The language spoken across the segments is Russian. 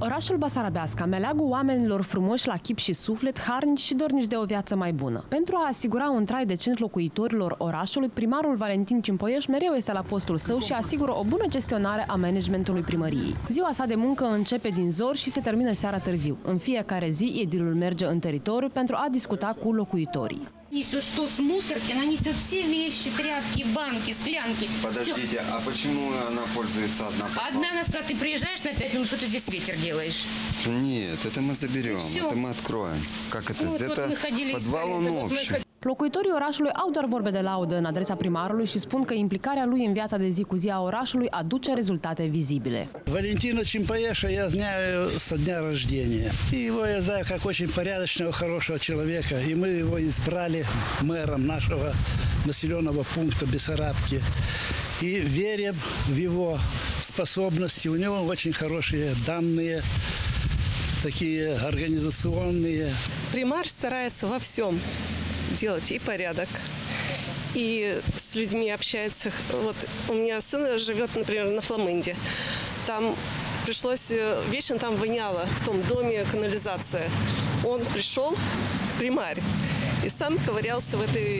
Orașul Basarabeasca, meleagul oamenilor frumoși la chip și suflet, harnici și dornici de o viață mai bună. Pentru a asigura un trai decent locuitorilor orașului, primarul Valentin Cimpoieș mereu este la postul său și asigură o bună gestionare a managementului primăriei. Ziua sa de muncă începe din zor și se termină seara târziu. În fiecare zi, edilul merge în teritoriu pentru a discuta cu locuitorii. Если что с мусорки, она несет все вещи, тряпки, банки, склянки. Подождите, а почему она пользуется одна? Одна она сказала, ты приезжаешь на 5 минут, что ты здесь ветер делаешь? Нет, это мы заберем, это мы откроем. Как это? Вот, Это мы ходили, подвал он общий. Locuitorii orașului au doar vorbe de laudă în adresa primarului și spun că implicarea lui în viața de zi cu zi a orașului aduce rezultate vizibile. Валентина Чимпоеша я знаю со дня рождения. И его я знаю как очень порядочного, хорошего человека. И мы его избрали мэром нашего населенного пункта Бессарабки. И верим в его способности. У него очень хорошие данные, такие организационные. Примар старается во всем делать и порядок, и с людьми общается. Вот у меня сын живет, например, на Фламинде. Там пришлось, вечно там воняло, в том доме канализация. Он пришел, примарь, и сам ковырялся в этой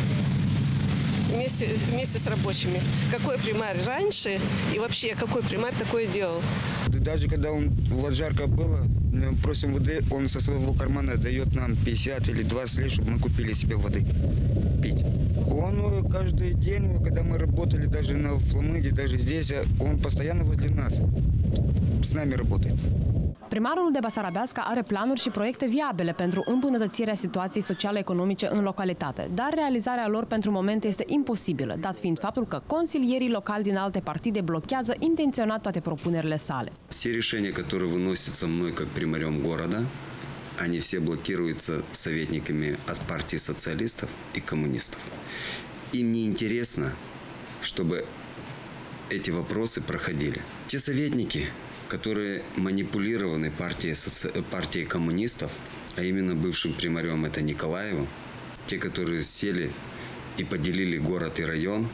вместе с рабочими. Какой примарь раньше и вообще какой примарь такое делал? Даже когда вот жарко было, мы просим воды, он со своего кармана дает нам 50 или 20 лет, чтобы мы купили себе воды пить. Он каждый день, когда мы работали даже на Фламинде, даже здесь, он постоянно возле нас, с нами работает. Primarul de Basarabeasca are planuri și proiecte viabile pentru îmbunătățirea situației sociale-economice în localitate, dar realizarea lor pentru moment este imposibilă, dat fiind faptul că consilierii locali din alte partide blochează intenționat toate propunerile sale. Все решения, которые выносятся мной как примарем города, они все блокируются советниками от партии социалистов и коммунистов. Им не интересно, чтобы эти вопросы проходили. Те советники, которые манипулированы партией коммунистов, а именно бывшим примарем это Николаеву, те, которые сели и поделили город и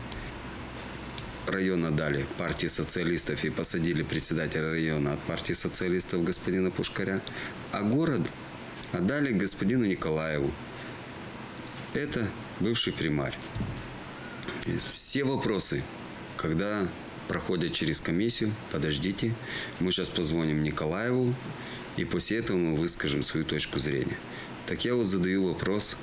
район отдали партии социалистов и посадили председателя района от партии социалистов господина Пушкаря, а город отдали господину Николаеву. Это бывший примарь. Все вопросы, когда проходят через комиссию, подождите, мы сейчас позвоним Николаеву, и после этого мы выскажем свою точку зрения. Так я вот задаю вопрос,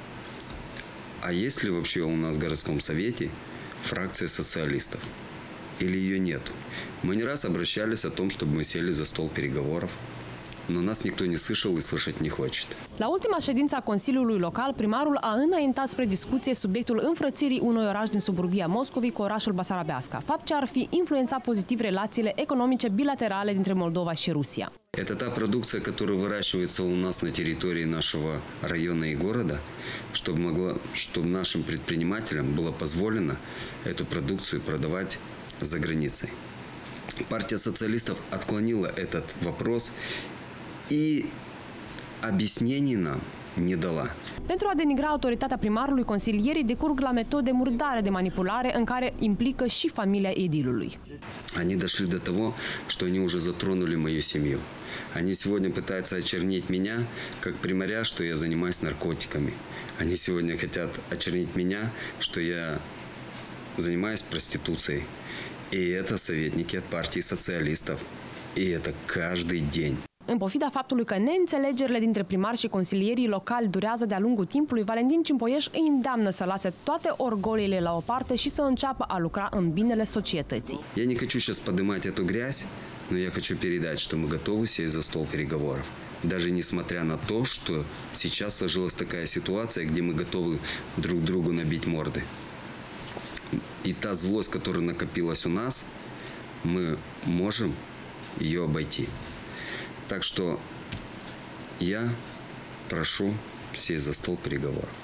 а есть ли вообще у нас в городском совете фракция социалистов? Или ее нету? Мы не раз обращались о том, чтобы мы сели за стол переговоров, но нас никто не слышал и слышать не хочет. La ultima ședință a Consiliului Local, primarul a înaintat spre discuție subiectul înfrățirii unui oraș din suburbia Moscovei cu orașul Basarabeasca, fapt ce ar fi influențat pozitiv relațiile economice bilaterale dintre Moldova și Rusia. Это та продукция, которая выращивается у нас на территории нашего района и города, чтобы нашим предпринимателям было позволено эту продукцию продавать за границей. Партия социалистов отклонила этот вопрос и объяснений нам не дала. Pentru a denigra autoritatea primarului, consilierii decurg la metode murdare de manipulare în care implică și familia edilului. Они дошли до того, что они уже затронули мою семью. Они сегодня пытаются очернить меня, как примаря, что я занимаюсь наркотиками. Они сегодня хотят очернить меня, что я занимаюсь проституцией. И это советники от партии социалистов. И это каждый день. În pofida faptului că neînțelegerile dintre primari și consilierii locali durează de-a lungul timpului, Valentin Cimpoieș îi îndeamnă să lase toate orgoliile la o parte și să înceapă a lucra în binele societății. Я не хочу сейчас поднимать эту грязь, но я хочу передать, что мы готовы сесть за стол переговоров. Даже несмотря на то, что сейчас сложилась такая ситуация, где мы готовы друг другу набить морды. И та злость, которая накопилась у нас, мы можем ее обойти. Так что я прошу сесть за стол переговоров.